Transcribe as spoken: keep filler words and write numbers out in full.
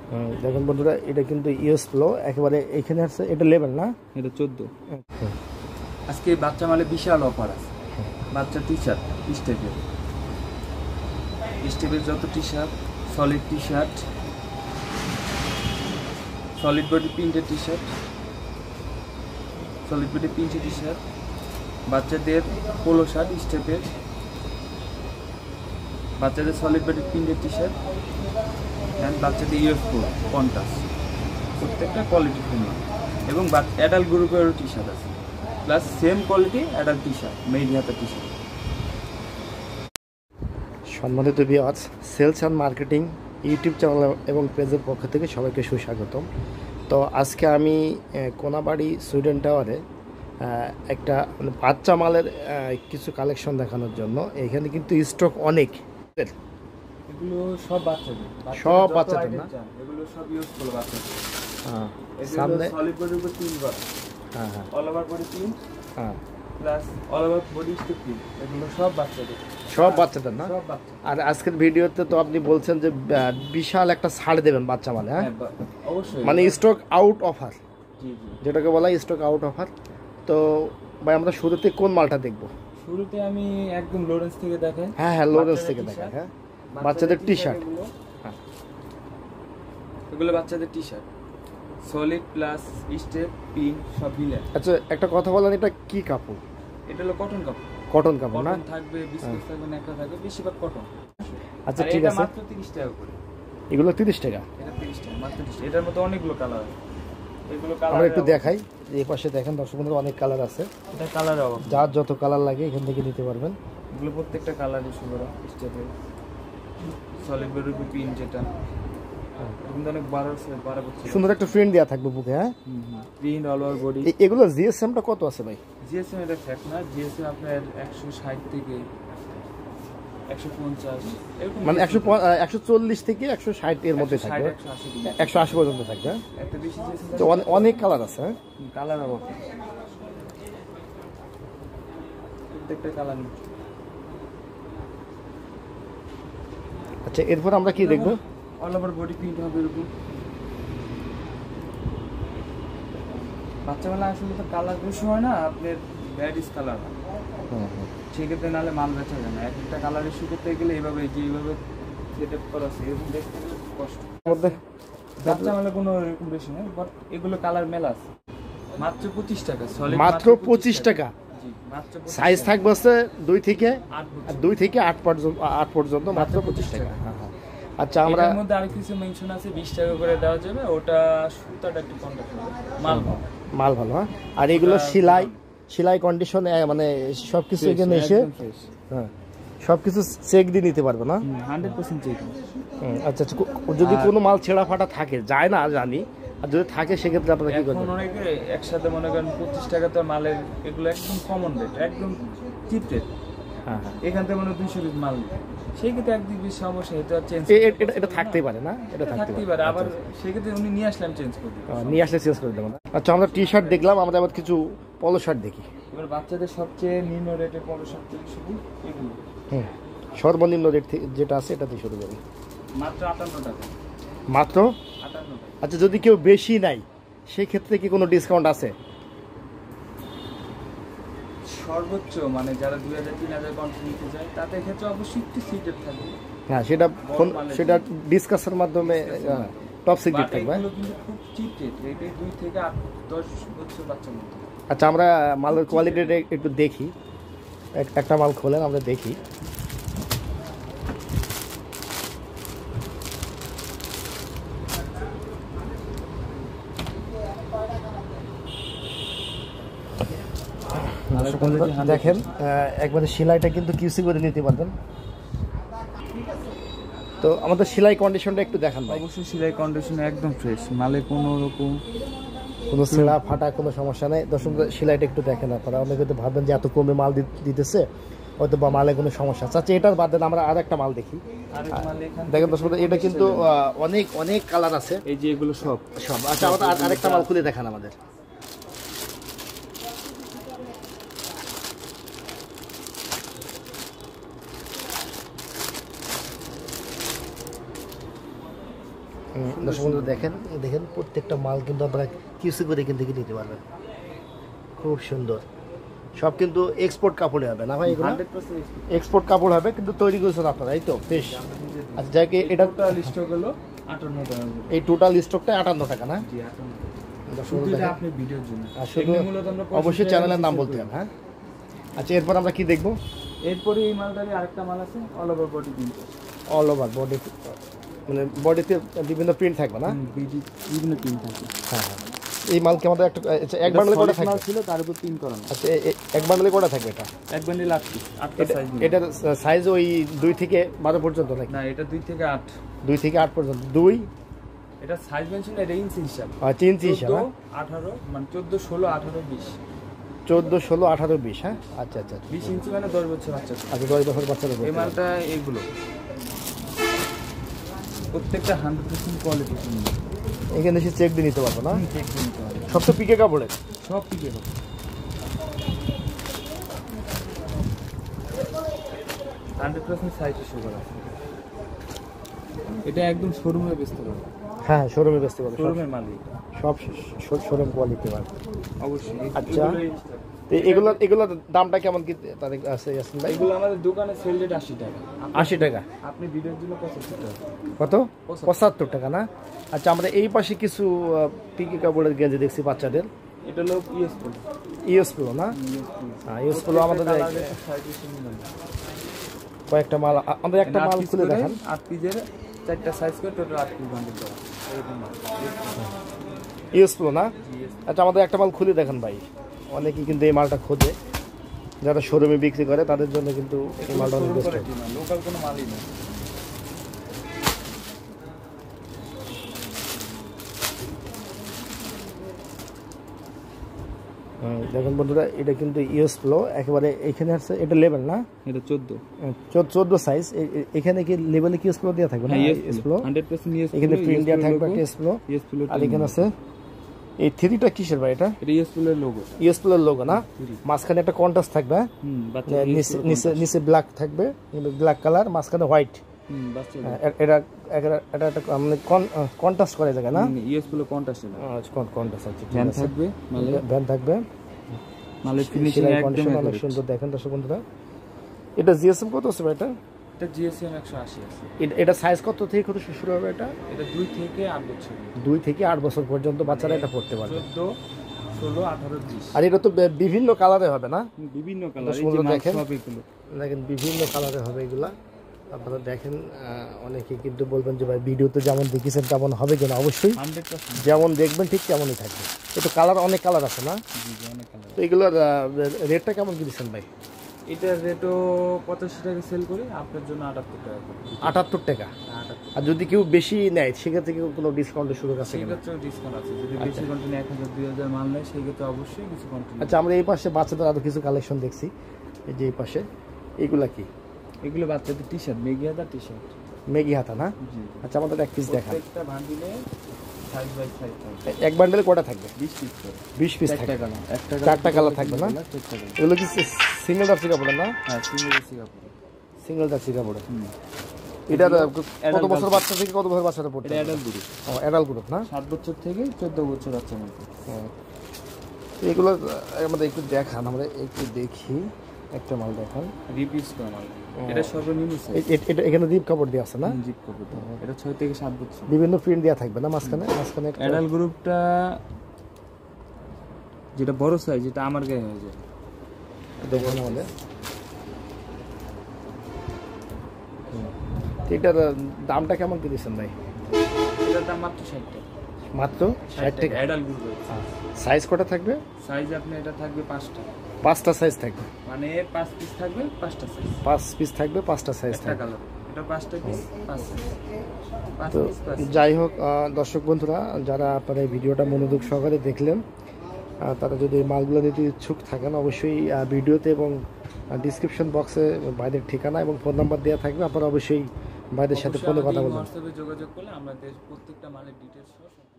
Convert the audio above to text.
দেখুন বন্ধুরা, এটা কিন্তু ইউএস পোলো একেবারে এখানে আছে। এটা লেভেল না, এটা চোদ্দ। আজকে বাচ্চা মালে বিশাল অফার আছে। বাচ্চা টি শার্ট স্টেপের স্টেপের যত T shirt, solid T shirt, solid body printed T shirt, solid body printed T shirt, বাচ্চাদের পোলো শার্ট স্টেপের, বাচ্চাদের solid body printed T shirt and বাচ্চাদের ইউএস পোলো কন্টাস, প্রত্যেকটা কোয়ালিটি পূর্ণ। এবং অ্যাডাল্ট গ্রুপেরও টি শার্ট আছে, plus same quality adult T shirt, made হাতের টি শার্ট। সম্মানিত viewers, sales and marketing YouTube channel এবং পেজের পক্ষ থেকে সবাইকে সুস্বাগতম। তো আজকে আমি কোনাবাড়ি সুইডেন টাওয়ারে একটা মানে বাচ্চা মালের কিছু কালেকশন দেখানোর জন্য। এখানে কিন্তু স্টক অনেক, এগুলো সব বাচ্চাদের, সব বাচ্চাদের না, এগুলো সব ইউজ করলো বাচ্চাদের। হ্যাঁ, সামনে সলিড বডির উপর তিন বার, হ্যাঁ হ্যাঁ, অল ওভার বডি তিন, হ্যাঁ, প্লাস অল ওভার বডি স্টিপ তিন, এগুলো সব বাচ্চাদের, সব বাচ্চাদের না। সব বাচ্চা। আর আজকের ভিডিওতে তো আপনি বলছেন যে বিশাল একটা ছাড় দেবেন বাচ্চা মালে। হ্যাঁ অবশ্যই, মানে স্টক আউট অফার, জি জি, যেটাকে বলা হয় স্টক আউট অফার। তো ভাই আমরা শুরুতে কোন মালটা দেখব? শুরুতে আমি একদম লোরেন্স থেকে দেখাই। হ্যাঁ হ্যাঁ, লোরেন্স থেকে দেখাই। হ্যাঁ, বাচ্চাদের টি শার্ট, হ্যাঁ এগুলো বাচ্চাদের টি শার্ট, সলিড প্লাস স্টেপ পিন সব মিলে। আচ্ছা একটা কথা বলেন, এটা কি কাপড়? এটা হলো কটন কাপড়। কটন কাপড় না, থাকবে বিস্কুট থাকবে, নেকড়া থাকবে, বেশিরভাগ কটন। আচ্ছা ঠিক আছে, মাত্র তিরিশ টাকা করে। এগুলো তিরিশ টাকা? এটা তিরিশ টাকা, মাত্র তিরিশ টাকা। এটার মধ্যে অনেকগুলো কালার আছে, এগুলো কালার আমরা একটু দেখাই। এই পাশে দেখেন দর্শক বন্ধুরা, অনেক কালার আছে। এটা কালার অভাব, যার যত কালার লাগে এখান থেকে নিতে পারবেন। এগুলো প্রত্যেকটা কালারই সুন্দর স্টেপের, সলিড বডি পিন যেটা কিন্তু অনেক বড় আছে, বড় আছে, সুন্দর একটা প্রিন্ট দেয়া থাকবে বুকে। হ্যাঁ, প্রিন্ট অল ওভার বডি। এগুলো জিএসএম টা কত আছে ভাই? জিএসএম এটা ফ্যাক্ট না, জিএসএম আপনার একশো ষাট থেকে একশো পঞ্চাশ, মানে একশো একশো চল্লিশ থেকে একশো ষাট এর মধ্যে থাকবে, একশো আশি পর্যন্ত থাকবে। একটা বেশি জিএসএম, অনেক কালার আছে। হ্যাঁ, কালার অভাব, প্রত্যেকটা কালার। আচ্ছা এরপর আমরা কি দেখবো? অল ওভার বডি প্রিন্ট হবে এরকম। বাচ্চা বেলা আসলে তো কালার বেশি হয় না, আপনার ভ্যারিস কালার হয়, সেক্ষেত্রে নাহলে মাল বেচা যায় না। এক একটা কালারের শুট করতে গেলে এইভাবে যে এইভাবে সেট আপ করা আছে, এরকম দেখতে গেলে কষ্ট। বাচ্চা মেলা কোনো এরকম বেশি নয়, বাট এগুলো কালার মেলা আছে। মাত্র পঁচিশ টাকা, সলিড মাত্র পঁচিশ টাকা। সাইজ থাকবে হচ্ছে দুই থেকে দুই থেকে আট পর্যন্ত, আট পর্যন্ত মাত্র পঁচিশ টাকা। আচ্ছা আমরা এর মধ্যে আর কিছু মেনশন আছে, বিশ টাকা করে দেওয়া যাবে, ওটা সুতাটা একটু কন্টাক্ট হবে, মাল ভালো, মাল ভালো। হ্যাঁ, আর এগুলো সেলাই সেলাই কন্ডিশন মানে সবকিছু এখানে এসে হ্যাঁ সবকিছু চেক দিয়ে নিতে পারবে না, হান্ড্রেড পার্সেন্ট চেক। আচ্ছা আচ্ছা, যদি কোনো মাল ছেঁড়া ফাটা থাকে, যায় না জানি, আর যদি থাকে সেক্ষেত্রে আপনারা কি করবেন? অনেকে একসাথে মনে করেন পঁচিশ টাকা তো মালের, এগুলো একদম কমন রেট, একদম চিপ রেট। হ্যাঁ হ্যাঁ, এখান থেকে মনে দুইশো পিস মাল, সেই ক্ষেত্রে একদিক বেশি সমস্যা, এটা চেঞ্জ এটা থাকতেই পারে না, এটা থাকতেই পারে। আবার সেক্ষেত্রে উনি নিয়ে আসলাম চেঞ্জ করে দিই, নিয়ে আসলে চেঞ্জ করে দেবো। আচ্ছা আমরা টি শার্ট দেখলাম, আমরা আবার কিছু পলো শার্ট দেখি। এবার বাচ্চাদের সবচেয়ে নিম্ন রেটের পলো শার্ট থেকে শুরু, এগুলো হুম, সর্বনিম্ন রেট যেটা আছে এটা দিয়ে শুরু করি, মাত্র আটান্ন টাকা। মাত্র আটান্ন টাকা। আচ্ছা যদি কেউ বেশি নাই সেই ক্ষেত্রে কি কোনো ডিসকাউন্ট আছে? সর্বোচ্চ মানে যারা দুই হাজার তিন হাজার কন্ট্রি নিতে যায় তাদের ক্ষেত্রে অবশ্যই একটু সিটেড থাকবে। হ্যাঁ সেটা সেটা ডিসকাসের মাধ্যমে টপ সিক্রেট থাকবে, এগুলো কিন্তু খুব চিপ রেট, রেটে দুই থেকে আট দশ বছর বাচ্চার মধ্যে। আচ্ছা আমরা মালের কোয়ালিটিটা একটু দেখি, একটা মাল খোলেন আমরা দেখি। দেখেন একবারে সেলাইটা কিন্তু কিউসি করে নিতে পারবেন। তো আমাদের সেলাই কন্ডিশনটা একটু দেখান ভাই। অবশ্যই সেলাই কন্ডিশন একদম ফ্রেশ, মালে কোনো রকম কোনো ছেঁড়া ফাটা কোনো সমস্যা নেই। দর্শক সেলাইটা একটু দেখেন আপনারা, অনেকে তো ভাববেন যে এত কমে মাল দিতেছে হয়তো বা মালে কোনো সমস্যা আছে। আচ্ছা এটার বাদ দেন আমরা আর একটা মাল দেখি। দেখেন দর্শক এটা কিন্তু অনেক অনেক কালার আছে, এই যে এগুলো সব সব। আচ্ছা আমাদের আরেকটা মাল খুলে দেখান আমাদের। দর্শক বন্ধুরা দেখেন দেখেন প্রত্যেকটা মাল কিন্তু আপনারা কিউসি করে এখান থেকে নিতে পারবেন, খুব সুন্দর। সব কিন্তু এক্সপোর্ট কাপড়ে হবে না ভাই, এগুলো এক্সপোর্ট কাপড় হবে, কিন্তু তৈরি করেছেন আপনারা, এই তো বেশ। আচ্ছা যাকে এটা স্টক হলো আটান্ন টাকা, এই টোটাল স্টকটা আটান্ন টাকা না? জি আটান্ন। দর্শক বন্ধুরা আপনি ভিডিওর জন্য আর শুধু অবশ্যই চ্যানেলের নাম বলতে হবে। হ্যাঁ আচ্ছা, এরপর আমরা কি দেখবো? এরপরে এই মালটারই আরেকটা মাল আছে, all over body print, all over body, মানে বডিতে বিভিন্ন প্রিন্ট থাকবে না? বিভিন্ন প্রিন্ট থাকবে। হ্যাঁ হ্যাঁ, এই মাল কি আমাদের একটা এক বান্ডেলে কটা থাকবে? ছিল তার উপর তিন করা। আচ্ছা এক বান্ডেলে কটা থাকবে এটা? এক বান্ডেল আট পিস, আটটা সাইজ। এটার সাইজ ওই দুই থেকে বারো পর্যন্ত নাকি? না, এটা দুই থেকে আট, দুই থেকে আট পর্যন্ত। দুই এটা সাইজ মেনশন, এটা ইঞ্চি হিসাব, আচ্ছা ইঞ্চি হিসাব, আঠারো মানে চোদ্দ ষোলো আঠারো বিশ, চোদ্দ ষোলো আঠারো বিশ। হ্যাঁ আচ্ছা আচ্ছা, বিশ ইঞ্চি মানে দশ বছর বাচ্চা। আচ্ছা দশ বছর বাচ্চাদের এই মালটা এগুলো প্রত্যেকটা হান্ড্রেড পার্সেন্ট কোয়ালিটি। এখানে এসে চেক দিয়ে নিতে পারবো না? চেক দিয়ে নিতে পারবো, সব তো পিকে কাপড়ের, সব পিকে কাপড়। হান্ড্রেড পার্সেন্ট সাইজ ইস্যু করা, এটা একদম শোরুমে বেচতে পারবো। হ্যাঁ শোরুমে বেচতে পারবো, শোরুমের মালিক সব শোরুম কোয়ালিটি মাল অবশ্যই। আচ্ছা তো এগুলো এগুলোর দামটা কেমন কি তাদের আছে ইয়াসিন ভাই? এগুলো আমাদের দোকানে সেল রেট আশি টাকা। আশি টাকা? আপনি ভিডিওর জন্য পঁচাত্তর টাকা। কত? পঁচাত্তর টাকা না? আচ্ছা আমরা এই পাশে কিছু পিকে কাপড়ের গেঞ্জি দেখছি বাচ্চাদের, এটা হলো ইউএস পোলো। ইউএস পোলো না? হ্যাঁ ইউএস পোলো আমাদের কয়েকটা মাল, আমাদের একটা মাল খুলে দেখান। আট পিসের চারটা সাইজ করে টোটাল আট পিস বান্ডেল করা, এরকম মাল ইউএস পোলো না? আচ্ছা আমাদের একটা মাল খুলে দেখান ভাই, অনেকেই কিন্তু এই মালটা খোঁজে, যারা শোরুমে বিক্রি করে তাদের জন্য কিন্তু এই মালটা অনেক বেস্ট। লোকাল কোনো মালই না। দেখুন বন্ধুরা এটা কিন্তু ইউএস পোলো একেবারে, এখানে আছে এটা লেভেল না? এটা চোদ্দ চোদ্দ সাইজ। এখানে কি লেভেলে কি ইউএস পোলো দেওয়া থাকবে না? US polo hundred percent US polo, এখানে প্রিন্ট দেওয়া থাকবে ইউএস পোলো। ইউএস পোলো আর এখানে আছে এই থ্রিটা কিসের ভাই? এটা এটা ইউএস পোলোর লোগো, ইউএস পোলোর লোগো না? মাঝখানে একটা কন্ট্রাস্ট থাকবে, হুম বাচ্চা নিচে নিচে নিচে ব্ল্যাক থাকবে, ব্ল্যাক কালার, মাঝখানে হোয়াইট। হুম বাচ্চা এটা এটা এটা একটা মানে কন্ট্রাস্ট করে জায়গা না? ইউএস পোলো কন্ট্রাস্ট না, আচ্ছা কন্ট্রাস্ট আছে। ভ্যান থাকবে, মানে ভ্যান থাকবে, মালের ফিনিশিং একদম অনেক সুন্দর। দেখেন দর্শক বন্ধুরা এটা জিএসএম কত আছে ভাই? এটা এটা জিএসএম একশো আশি আছে। এটা সাইজ কত থেকে কত শুরু হবে? এটা এটা দুই থেকে আট বছর, দুই থেকে আট বছর পর্যন্ত বাচ্চারা এটা পড়তে পারবে। চোদ্দ ষোলো আঠারো বিশ। আর এটা তো বিভিন্ন কালারে হবে না? বিভিন্ন কালার, দেখেন সব এগুলো দেখেন বিভিন্ন কালারে হবে এগুলা। আপনারা দেখেন অনেকে কিন্তু বলবেন যে ভাই ভিডিওতে যেমন দেখেছেন তেমন হবে কিনা, অবশ্যই যেমন দেখবেন ঠিক তেমনই থাকবে। এটা কালার অনেক কালার আছে না? তো এগুলোর রেটটা কেমন কি দিচ্ছেন ভাই? এটার রেটও পঁচাশি টাকা সেল করি, আপনার জন্য আটাত্তর টাকা। আটাত্তর টাকা? আর যদি কেউ বেশি নেয় সেক্ষেত্রে কেউ কোনো ডিসকাউন্টের সুযোগ আছে? সেক্ষেত্রেও ডিসকাউন্ট আছে, যদি বেশি কন্টিনিউ এক হাজার দুই হাজার মাল নেয় সেক্ষেত্রে অবশ্যই কিছু কন্টিনিউ। আচ্ছা আমরা এই পাশে বাচ্চাদের আরও কিছু কালেকশন দেখছি, এই যে এই পাশে এগুলা কি? এগুলো বাচ্চাদের টি শার্ট, মেগি হাতা টি শার্ট। মেগি হাতা না? আচ্ছা আমাদের এক পিস দেখান। একটা বান্ডিলে সাইজ বাই সাইজ থাকবে। এক বান্ডেলে কয়টা থাকবে? বিশ পিস করে। বিশ পিস থাকবে, একটা চারটা কালার থাকবে না? এগুলো কি সিঙ্গেল জার্সি কাপড়ের না? হ্যাঁ সিঙ্গেল জার্সি কাপড়, সিঙ্গেল জার্সি কাপড়। এটা কত বছর বাচ্চা থেকে কত বছর বাচ্চাটা পড়তে? এটা অ্যাডাল্ট গ্রুপ। ও অ্যাডাল্ট গ্রুপ না? সাত বছর থেকে চোদ্দ বছর বাচ্চা মধ্যে। এগুলো আমাদের একটু দেখান, আমরা একটু দেখি। একটা মাল দেখান, রিপিস করা মাল। এটা সর্বনিম্ন সাইজ। এটা এখানে জিপ কাপড় দেওয়া আছে না? জিপ কাপড়। এটা ছয় থেকে সাত বছর। বিভিন্ন প্রিন্ট দেওয়া থাকবে না মাঝখানে? মাঝখানে অ্যাডাল্ট গ্রুপটা যেটা বড় সাইজ, এটা আমার গায়ে হয়ে যায়। দেখুন আমাদের এটার দামটা কেমন কি দিচ্ছেন ভাই? এটার দাম মাত্র ষাট টাকা। মাত্র ষাট টাকা? Adult group. সাইজ কটা থাকবে? সাইজ আপনি এটা থাকবে পাঁচটা। পাঁচটা সাইজ থাকবে, মানে পাঁচ পিস থাকবে পাঁচটা সাইজ। পাঁচ পিস থাকবে পাঁচটা সাইজ থাকবে। কালার এটা পাঁচটা পিস পাঁচ সাইজ। তো যাই হোক দর্শক বন্ধুরা, যারা আপনারা এই ভিডিওটা মনোযোগ সহকারে দেখলেন, তারা যদি মালগুলো নিতে ইচ্ছুক থাকেন অবশ্যই ভিডিওতে এবং ডিসক্রিপশন বক্সে ভাইদের ঠিকানা এবং ফোন নাম্বার দেওয়া থাকবে, আপনারা অবশ্যই ভাইদের সাথে ফোনে কথা বলবেন। হোয়াটসঅ্যাপে যোগাযোগ করলে আমাদের প্রত্যেকটা মালের ডিটেইলস সহ